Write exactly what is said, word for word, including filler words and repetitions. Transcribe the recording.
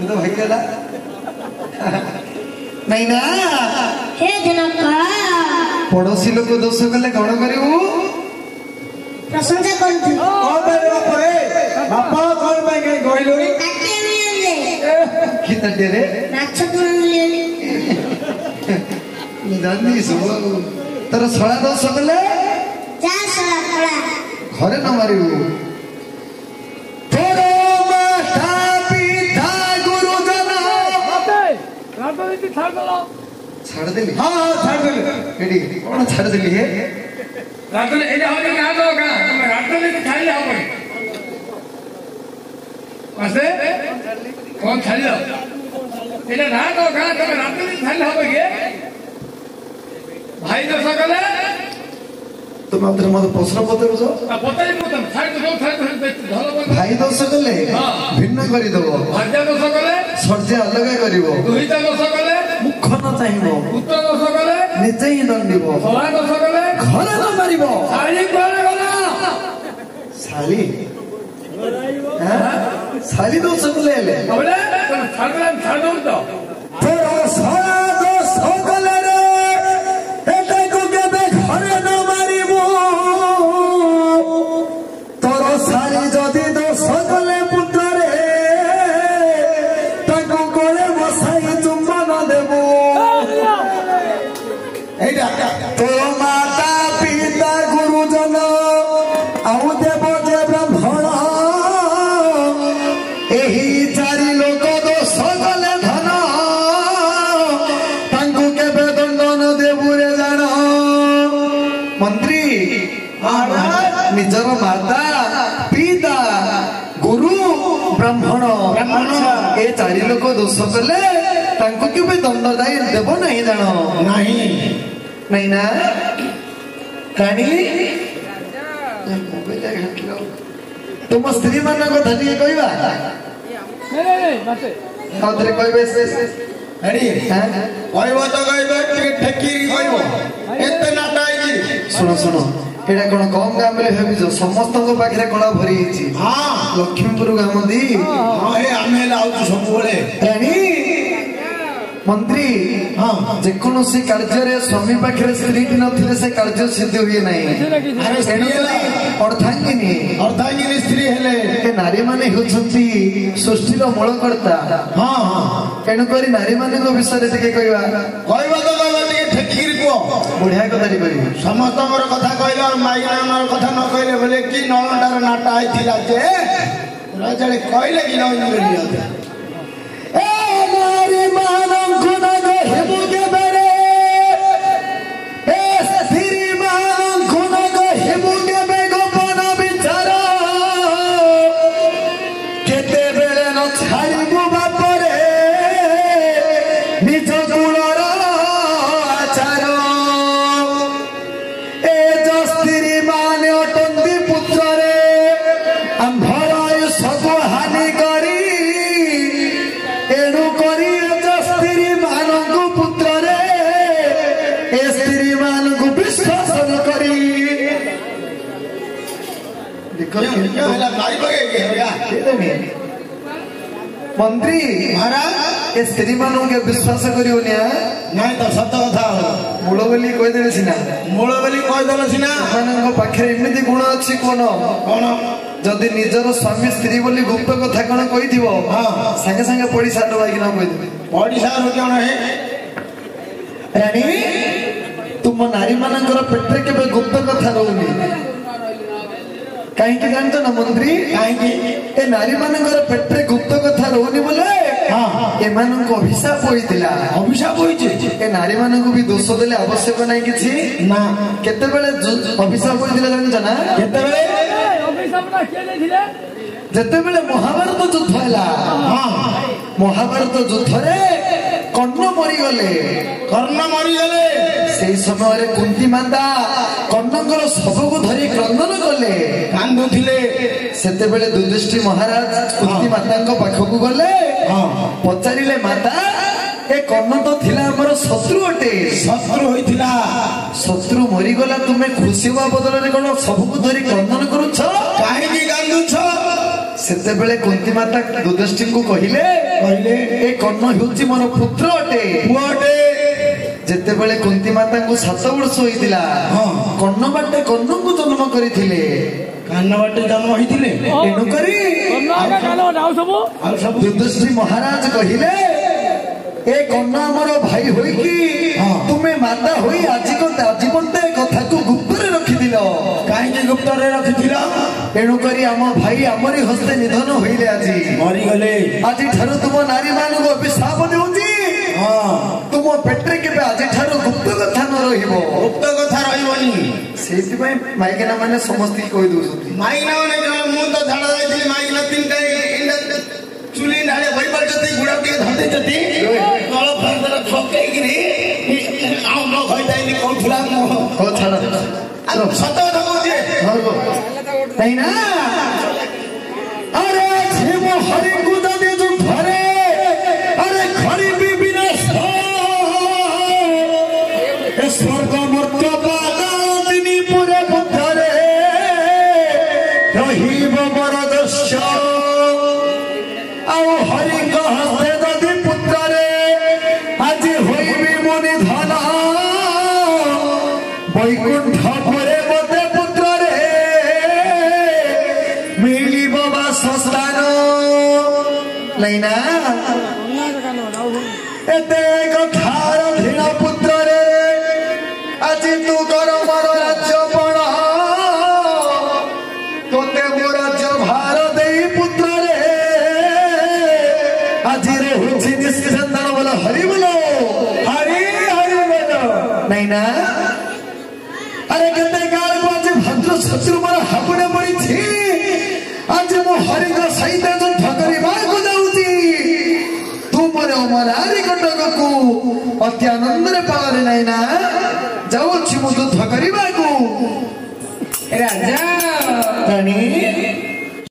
तो भाग्यला नहीं ना हे जनका पड़ोसी लोग दोष कले कौन करू प्रशंसा करथि ओ बे बापरे बापा कोन पे गई गइलोई काटे मिले कि तटे रे नाच तुम मिले निदानी सब तर सळा दोष कले जा सला खड़ा घरे न मारिबू तोरो माता पिता गुरुजन राजनीति छाड़ दो छाड़ देली हां हां छाड़ दे एडी कोन छाड़ देली हे राजनीति एले होने का दो का तुम राजनीति छाड़ ले हो आसे कौन छाड़ लो एले ना दो का तुम राजनीति छाड़ ले हो के भाई तो सकले तुम आदर मत प्रश्न पते बुझो आ पताई मत छाड़ दो छाड़ दो धलो बंद भाई दोष कले भिन्न करि दबो भाज्य दोष कले सर्जे अलग करिवो दुहिता दोष कले मुख न चाहिबो पुत्र दोष कले निजे ही दंडिबो सला दोष कले घरे न मारिबो साली कोले गला साली हां साली दोष कले ले बोले तुम छाड़ दो छाड़ दो तो तोरो सारा दोष कले रे एते को केबे घरे न मारिबो तोरो सारी जदी दोष कले पुत्र रे ताको कोले बसाई चुम्बन देबो एटा तो माता पिता गुरुजन आउ देव जे ब्राह्मण एही चारि लोक दोष कले धन तांको केबे दंडन देबु रे जान मंत्री निजर माता पिता गुरु ब्राह्मण ब्राह्मण ए चारि लोक दोष कले तांको केबे दंड दाई देबो नहीं जानो नहीं नहीं ना रानी तुम स्त्री मान कथा टे कहवा नहीं नहीं मत आउथरे कहबे रेडी हां कहबो तो कहबो टिके ठेकीरी कहबो एते नाटाई सुनो सुनो एटा कोन कम गाम रे हेबिजो समस्त को पाखरे कोला भरी हिची हां लक्ष्मीपुर गाम दी हां हे आमे लाउछु सब बेले रानी मंत्री हां जे कोनोसी कार्य रे स्वामी पाखरे स्त्री की नथिले से कार्य सिद्ध हुए नहीं अरे स्त्री अर्धांगिनी अर्धांगिनी स्त्री हेले ए नारी माने होछंती सृष्टिर मूलकर्ता हां हां तेणु करी नारी माने को विषय टिके कहवा कहबो तो कहबो टिके ठेकीरी को बुढ़िया कथा करी समस्तଙ୍କର କଥା କହିଲେ ଆଉ ମାଇନାଙ୍କର କଥା ନ କହିଲେ ବୋଲେ କି ନଳଣ୍ଡାର ନାଟ ଆଇଥିଲା ଯେ ରାଜାଳେ କହିଲେ କି ନଇନି ଏ ନାରୀ ମାନଙ୍କୁ ନା କହିବୁ କେବେରେ ଏ ସ୍ତ୍ରୀ ମାନଙ୍କୁ ନା କହିବୁ କେବେ ଗୋପନ ବିଚାର କେତେବେଳେ ନ ଛାଡ଼ିବୁ ବାପରେ ନିଜ କୁଳର ଆଚାର ए जो स्त्री माने अटंती पुत्र रे आंभर सब हानि करी एणु करी जो स्त्री मानकु पुत्र रे ए स्त्री मानकु विश्वास न करी मंत्री महाराज ए स्त्री मानू के विश्वास करियो नहीं तो सत कथा मूल बोली कहीदेले सीना मूल बोली कहीदेले सीना मान पाखे एमती गुण अच्छी कौन कौन जदि निजर स्वामी स्त्री बोली गुप्त कथा कौन कही सागे सागे पड़ीसा डबाई कही पड़ीसा कौन है रानी तुम नारी मानकर पेटे के गुप्त कथा रोनी कहीं जानते ना मंत्री कहीं ए नारी मानकर पेटे गुप्त कथा रोनी बोले एमानंको अभिशाप होइतिला अभिशाप होइचे ए नारी मानंको भी दोष देले आवश्यक नाही किछि ना केते बेले अभिशाप होइतिला जानि ना केते बेले अभिशाप ना के देथिले जेते बेले महाभारत युद्ध हैला हां महाभारत युद्ध रे कर्ण मरि गले कर्ण मरि गले सेही समय रे कुंती माता कर्णकर सबको धरि क्रंदन कले कांदुथिले सेते बेले युधिष्ठिर महाराज कुंती मातांको पाखकु गले पचारिले माता ए कर्ण तो थिला हमर शत्रु अटे शत्रु होइथिला शत्रु मरि गला तुमे खुशी हुआ बदल रे कोन सबको धरि क्रंदन करूछ काहे की कांदुछ ସେତେବେଳେ କୁନ୍ତି ମାତା ଯୁଧିଷ୍ଠିରଙ୍କୁ କହିଲେ କହିଲେ ଏ କର୍ଣ୍ଣ ହେଉଛି ମୋର ପୁତ୍ର ଅଟେ ପୁଅ ଅଟେ। ଯେତେବେଳେ କୁନ୍ତି ମାତାଙ୍କୁ ସାତ ବର୍ଷ ହୋଇଥିଲା ହଁ। କର୍ଣ୍ଣ ବାଟେ କର୍ଣ୍ଣଙ୍କୁ ଜନ୍ମ କରିଥିଲେ କାନ ବାଟେ ଜନ୍ମ ହୋଇଥିଲେ। ତେଣୁକରି ଆଉ ସବୁ ଯୁଧିଷ୍ଠିର ମହାରାଜ କହିଲେ ଏ କର୍ଣ୍ଣ ଆମର ଭାଇ ହୋଇକି ହଁ। ତୁମେ ମାତା ହୋଇ ଆଜି ଆଜି ପର୍ଯ୍ୟନ୍ତ କଥାକୁ ଗୁପ୍ତରେ ରଖିଥିଲ କାହିଁକି ଗୁପ୍ତରେ ରଖିଥିଲ? ତେଣୁକରି ଆମ ଭାଇ ଆମରି ହସ୍ତେ ନିଧନ ହୋଇଲେ ଆଜି ମରିଗଲେ। ଆଜି ଠାରୁ ତୁମ ନାରୀ ମାନଙ୍କୁ ଅଭିଶାପ ଦେଉଛି ହଁ। ତୁମ ପେଟରେ କେବେ ଆଜି ଠାରୁ ଗୁପ୍ତ କଥା ନ ରହିବ। ଗୁପ୍ତ କଥା ରହିବନି। ସେଇଥିପାଇଁ ମାଇକିନା ମାନେ ସମସ୍ତେ କହି ଦଉଛନ୍ତି ମାଇକିନା ମାନେ ମୁଁ ତ ଝାଡା ଯାଇଥିଲି ମାଇକିନା ତିନିଟା ଚୁଲି ଢାଳି ବହି ପାରୁଛନ୍ତି ଗୁଡା ଟିକେ ଧରିଦେଇଛନ୍ତି ତଳ ଫଳ ଠକେଇକିରି ଆଉ ନ କହିଥାଇନି କହୁଥିଲା ହଉ ଛାଡ ସତ କଥା କହୁଛି। କାହିଁ ନା ଆରେ ଅଛି ମୋ ହରିଙ୍କୁ ଯଦି ଯୁଦ୍ଧରେ ଆରେ ଖରିବି ବିନାଶ ଏ ସ୍ୱର୍ଗ ମର୍ତ୍ତ ପାଦିନୀ ପୁରେ ବୁଦ୍ଧରେ ରହିବ ମୋର ଦସ୍ୟ ଆଉ ହରିଙ୍କ ହସ୍ତେ ଯଦି ପୁତ୍ରରେ ଆଜି ହୋଇବି ମୁଁ ନିଧନ ବୈକୁଣ୍ଠ ପରେ ମୋତେ ପୁତ୍ରରେ ମିଳିବ ବାସସ୍ଥାନ ନାଇଁ ନା ଏତେ କଥାର ଭିଣ ପୁତ୍ରରେ ଆଜି ତୁ କର ମୋର ରାଜ୍ୟପଣ ତୋତେ ମୁଁ ରାଜ୍ୟ ଭାର ଦେଇ ପୁତ୍ରରେ ଆଜି ରହୁଛି ନିଷ୍କନ୍ଦନ ବୋଲ ହରି ବୋଲ ହରି ହରି ବୋଲ ନାଇଁ ନା ଆରେ କେତେ କାଳକୁ ଆଜି ଭଦ୍ର ଶତ୍ରୁ ମୋର ହାବୁଡେ ପଡିଛି ଆଜି ମୁଁ ହରିଙ୍କ ସହିତ ଯୁଦ୍ଧ କରିବାକୁ ଯାଉଛି ତୁ ମୋର ଅମରାରି କଟକକୁ ଅତି ଆନନ୍ଦରେ ପାଳରେ ନାଇଁ ନା ଯାଉଛି ମୁଁ ଯୁଦ୍ଧ କରିବାକୁ ରାଜା